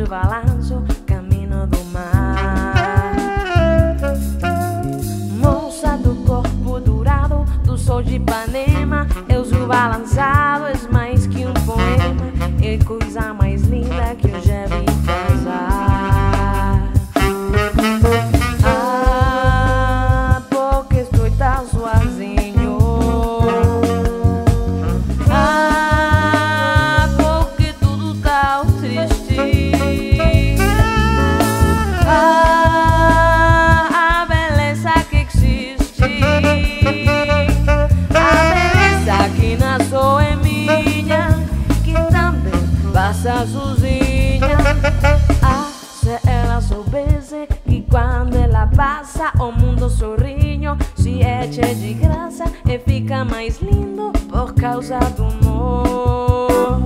balanço, caminho do mar. Moça do corpo dourado, do sol de Ipanema, eu sou balançado, és mais que um poema, é coisa mais linda que eu já vi passar. Ah, porque estou tão sozinho. Ah, porque tudo tão triste. Ah, a beleza que existe, a beleza que nasceu é minha, que também passa sozinha. Ah, se ela soubesse que quando ela passa o mundo sorrinho, se é cheio de graça e fica mais lindo por causa do amor.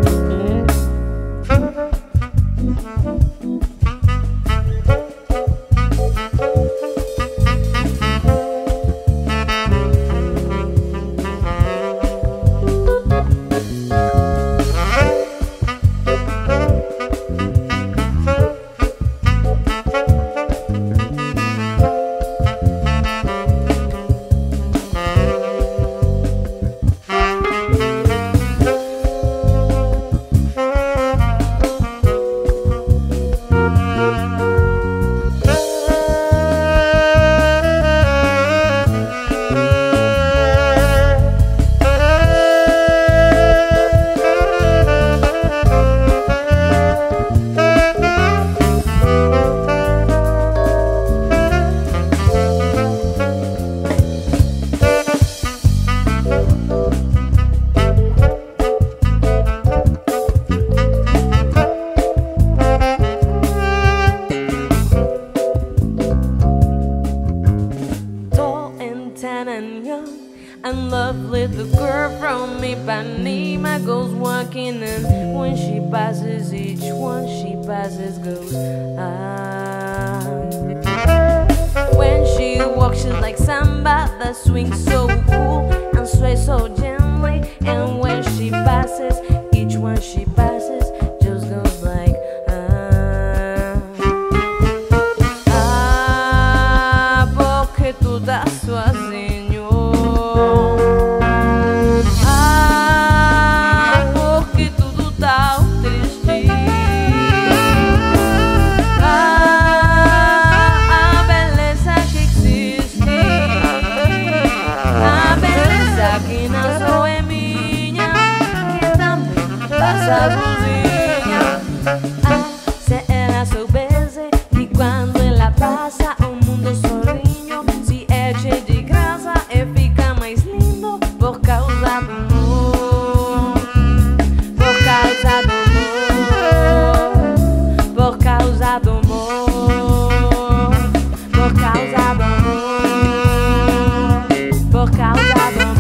And lovely, the girl from Ipanema goes walking, and when she passes, each one she passes goes ah. When she walks, she's like Samba, that swings so cool and sways so gently. And when she passes, each one she passes just goes like ah. Ah, porque tu estás sozinho. Sozinha. Ah, se ela soubesse que quando ela passa o mundo sozinho, se é cheio de graça e fica mais lindo por causa do amor, por causa do amor, por causa do amor, por causa do amor, por causa do amor.